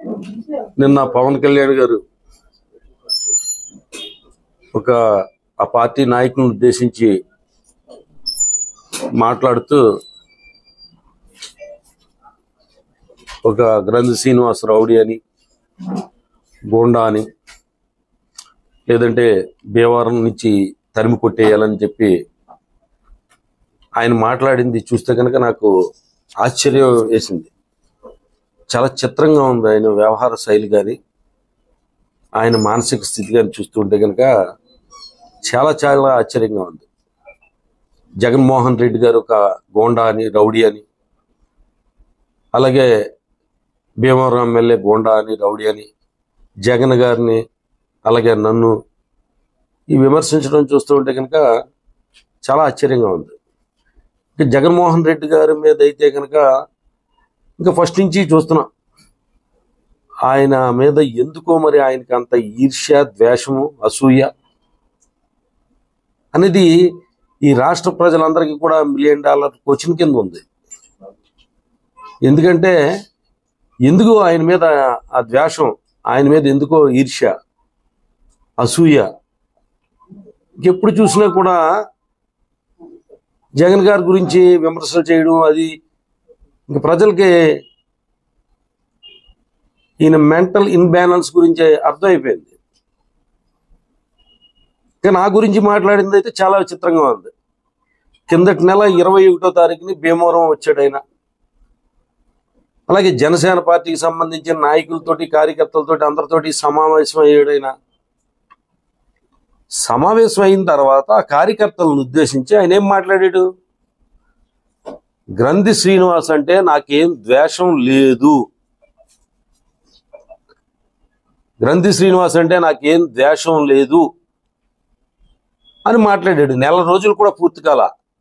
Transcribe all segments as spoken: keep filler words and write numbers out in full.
నిన్న పవన్ కళ్యాణ్ గారు ఒక ఆ పార్టీ నాయకులను ఉద్దేశించి మాట్లాడుతూ ఒక గ్రంథి శ్రీనివాస్ రౌడీ అని, గోండా అని, లేదంటే భీమవరం నుంచి తరిమి కొట్టేయాలని చెప్పి ఆయన మాట్లాడింది చూస్తే కనుక నాకు ఆశ్చర్యం వేసింది. చాలా చిత్రంగా ఉంది ఆయన వ్యవహార శైలి కానీ, ఆయన మానసిక స్థితి కానీ చూస్తుంటే కనుక చాలా చాలా ఆశ్చర్యంగా ఉంది. జగన్మోహన్ రెడ్డి గారు ఒక గోండా అని, రౌడీ అని, అలాగే భీమవరం ఎమ్మెల్యే గోండా అని, రౌడీ అని, జగన్ గారిని అలాగే నన్ను ఈ విమర్శించడం చూస్తూ ఉంటే కనుక చాలా ఆశ్చర్యంగా ఉంది. ఇంకా జగన్మోహన్ రెడ్డి గారి మీద అయితే కనుక ఇంకా ఫస్ట్ నుంచి చూస్తున్నా ఆయన మీద ఎందుకో మరి ఆయనకి అంత ఈర్ష్య, ద్వేషము, అసూయ అనేది ఈ రాష్ట్ర ప్రజలందరికీ కూడా మిలియన్ డాలర్ క్వశ్చన్ కింద ఉంది. ఎందుకంటే ఎందుకు ఆయన మీద ఆ ద్వేషం, ఆయన మీద ఎందుకో ఈర్ష్య, అసూయ. ఎప్పుడు చూసినా కూడా జగన్ గారి గురించి విమర్శలు చేయడం, అది ఇంక ప్రజలకి ఈయన మెంటల్ ఇన్బ్యాలెన్స్ గురించి అర్థమైపోయింది. ఇంకా నా గురించి మాట్లాడింది అయితే చాలా విచిత్రంగా ఉంది. కిందటి నెల ఇరవై ఒకటో తారీఖుని భీమవరం వచ్చాడు ఆయన. అలాగే జనసేన పార్టీకి సంబంధించిన నాయకులతోటి, కార్యకర్తలతోటి, అందరితోటి సమావేశం అయ్యాడు ఆయన. సమావేశం అయిన తర్వాత ఆ కార్యకర్తలను ఉద్దేశించి ఆయన ఏం మాట్లాడాడు? గ్రంథి శ్రీనివాస్ అంటే నాకేం ద్వేషం లేదు, గ్రంథి శ్రీనివాస్ అంటే నాకేం ద్వేషం లేదు అని మాట్లాడాడు. నెల రోజులు కూడా పూర్తి కాల.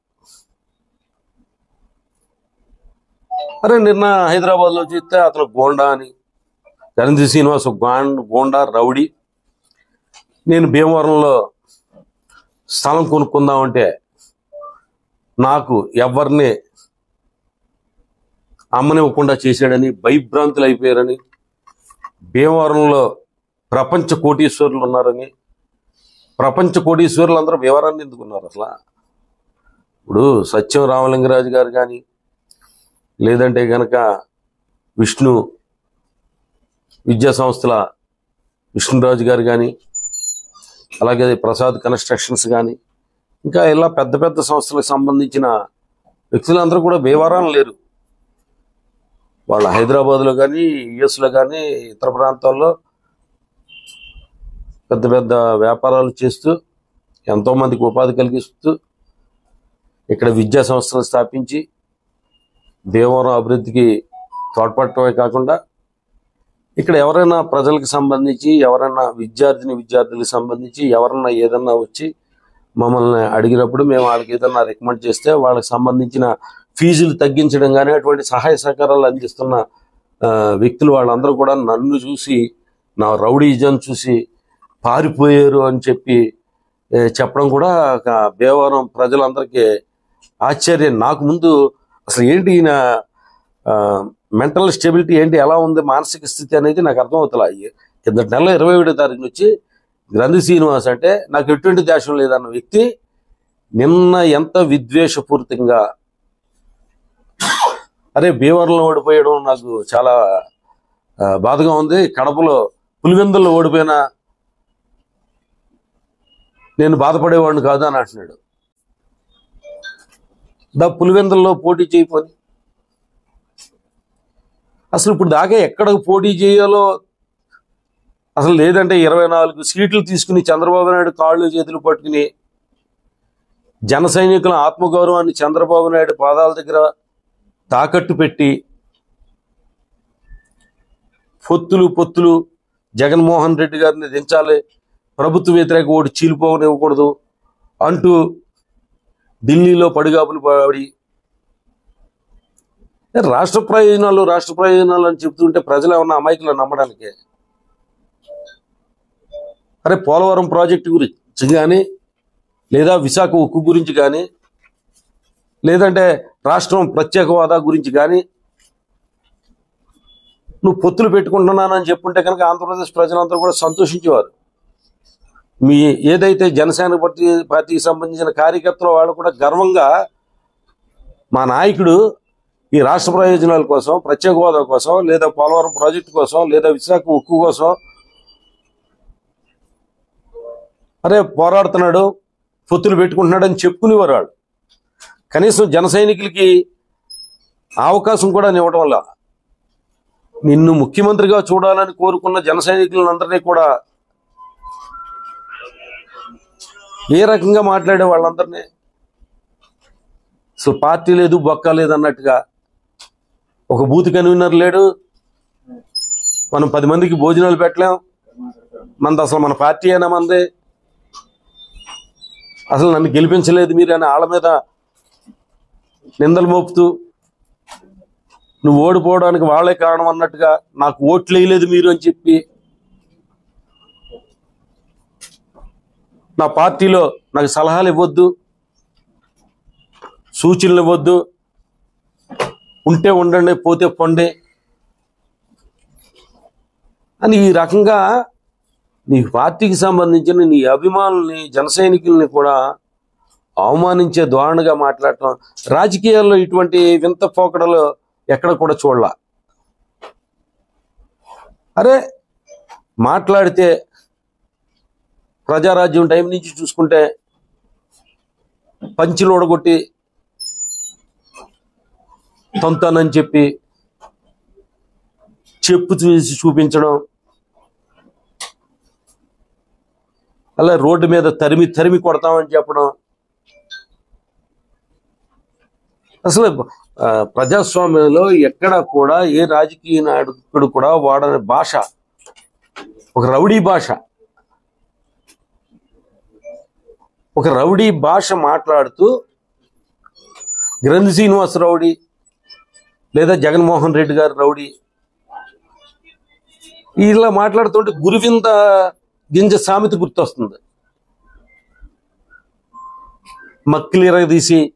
అరే నిన్న హైదరాబాద్లో చూస్తే అతను గోండా అని, గ్రంథి శ్రీనివాస్ గోండా రౌడీ, నేను భీమవరంలో స్థలం కొనుక్కుందామంటే నాకు ఎవరిని అమ్మనివ్వకుండా చేశాడని భయభ్రాంతులు అయిపోయారని, భీమవరంలో ప్రపంచ కోటీశ్వరులు ఉన్నారని, ప్రపంచ కోటీశ్వరులు అందరూ భీమవరాన్ని ఎందుకున్నారు అసలు? ఇప్పుడు సత్యం రామలింగరాజు గారు కానీ, లేదంటే కనుక విష్ణు విద్యా సంస్థల విష్ణురాజు గారు కానీ, అలాగే ప్రసాద్ కన్స్ట్రక్షన్స్ కానీ, ఇంకా ఇలా పెద్ద పెద్ద సంస్థలకు సంబంధించిన వ్యక్తులందరూ కూడా భీమవరం లేరు. వాళ్ళు హైదరాబాద్లో కానీ, యుఎస్లో కానీ, ఇతర ప్రాంతాల్లో పెద్ద పెద్ద వ్యాపారాలు చేస్తూ ఎంతోమందికి ఉపాధి కలిగిస్తూ ఇక్కడ విద్యా సంస్థలు స్థాపించి భీమవరం అభివృద్ధికి తోడ్పడటమే కాకుండా ఇక్కడ ఎవరైనా ప్రజలకు సంబంధించి, ఎవరైనా విద్యార్థిని విద్యార్థులకు సంబంధించి ఎవరన్నా ఏదన్నా వచ్చి మమ్మల్ని అడిగినప్పుడు మేము వాళ్ళకి ఏదన్నా రికమెండ్ చేస్తే వాళ్ళకి సంబంధించిన ఫీజులు తగ్గించడం కానీ అటువంటి సహాయ సహకారాలు అందిస్తున్న వ్యక్తులు వాళ్ళందరూ కూడా నన్ను చూసి, నా రౌడీజం చూసి పారిపోయారు అని చెప్పి చెప్పడం కూడా భీమవరం ప్రజలందరికీ ఆశ్చర్యం. నాకు ముందు అసలు ఏంటి ఈయన మెంటల్ స్టెబిలిటీ ఏంటి, ఎలా ఉంది మానసిక స్థితి అనేది నాకు అర్థమవుతలా. కిందటి నెల ఇరవై ఒకటో తారీఖు నుంచి గ్రంథి శ్రీనివాస్ అంటే నాకు ఎటువంటి ద్వేషం లేదన్న వ్యక్తి నిన్న ఎంత విద్వేషపూరితంగా, అరే భీమవరంలో ఓడిపోయడం నాకు చాలా బాధగా ఉంది, కడపలో పులివెందుల్లో ఓడిపోయినా నేను బాధపడేవాడిని కాదు అని అంటున్నాడు. దా పులివెందుల్లో పోటీ చేయపోని అసలు ఇప్పుడు దాకా ఎక్కడ పోటీ చేయాలో అసలు లేదంటే ఇరవై నాలుగు సీట్లు తీసుకుని చంద్రబాబు నాయుడు కాళ్ళు చేతులు పట్టుకుని జన సైనికుల ఆత్మగౌరవాన్ని చంద్రబాబు నాయుడు పాదాల దగ్గర తాకట్టు పెట్టి పొత్తులు పొత్తులు జగన్మోహన్ రెడ్డి గారిని దించాలి, ప్రభుత్వ వ్యతిరేక ఓటు చీలిపోనివ్వకూడదు అంటూ ఢిల్లీలో పడిగాపులు పడి రాష్ట్ర ప్రయోజనాలు రాష్ట్ర ప్రయోజనాలు అని చెప్తుంటే ప్రజలు ఏమన్నా అమాయకులు నమ్మడానికి? అరే పోలవరం ప్రాజెక్టు గురించి కానీ, లేదా విశాఖ ఉక్కు గురించి కానీ, లేదంటే రాష్ట్రం ప్రత్యేక హోదా గురించి కానీ నువ్వు పొత్తులు పెట్టుకుంటున్నానని చెప్పుంటే కనుక ఆంధ్రప్రదేశ్ ప్రజలందరూ కూడా సంతోషించేవారు. మీ ఏదైతే జనసేన పార్టీ పార్టీకి సంబంధించిన కార్యకర్తలు వాళ్ళు కూడా గర్వంగా మా నాయకుడు ఈ రాష్ట్ర ప్రయోజనాల కోసం, ప్రత్యేక హోదా కోసం, లేదా పోలవరం ప్రాజెక్టు కోసం, లేదా విశాఖ ఉక్కు కోసం అరే పోరాడుతున్నాడు, పొత్తులు పెట్టుకుంటున్నాడు అని చెప్పుకునేవారు వాళ్ళు. కనీసం జన సైనికులకి అవకాశం కూడా ఇవ్వడం వల్ల నిన్ను ముఖ్యమంత్రిగా చూడాలని కోరుకున్న జన సైనికులందరినీ కూడా ఏ రకంగా మాట్లాడే వాళ్ళందరినీ అసలు పార్టీ లేదు, బొక్క లేదు అన్నట్టుగా, ఒక బూత్ కన్వీనర్ లేడు, మనం పది మందికి భోజనాలు పెట్టలేం, మనది అసలు మన పార్టీ అయినా మంది, అసలు నన్ను గెలిపించలేదు మీరు అని వాళ్ళ మీద నిందలు మోపుతూ, నువ్వు ఓడిపోవడానికి వాళ్ళే కారణం అన్నట్టుగా, నాకు ఓట్లు వేయలేదు మీరు అని చెప్పి, నా పార్టీలో నాకు సలహాలు ఇవ్వద్దు, సూచనలు ఇవ్వద్దు, ఉంటే ఉండండి పోతే పొండి అని ఈ రకంగా నీ పార్టీకి సంబంధించిన నీ అభిమానుల్ని, జన సైనికుల్ని కూడా అవమానించే ధోరణిగా మాట్లాడటం, రాజకీయాల్లో ఇటువంటి వింత పోకడలు ఎక్కడ కూడా చూడలా. అరే మాట్లాడితే ప్రజారాజ్యం టైం నుంచి చూసుకుంటే పంచులు ఓడగొట్టి తొంతానని చెప్పి చెప్పు చూసి చూపించడం, అలా రోడ్డు మీద తరిమి తరిమి కొడతామని చెప్పడం, అసలు ప్రజాస్వామ్యంలో ఎక్కడ కూడా ఏ రాజకీయ నాయకుడు కూడా వాడని భాష ఒక రౌడీ భాష. ఒక రౌడీ భాష మాట్లాడుతూ గ్రంథి శ్రీనివాస్ రౌడీ లేదా జగన్మోహన్ రెడ్డి గారు రౌడీ ఇలా మాట్లాడుతుంటే గురువింద గింజ సామెత గుర్తొస్తుంది. మక్కిలిరగ తీసి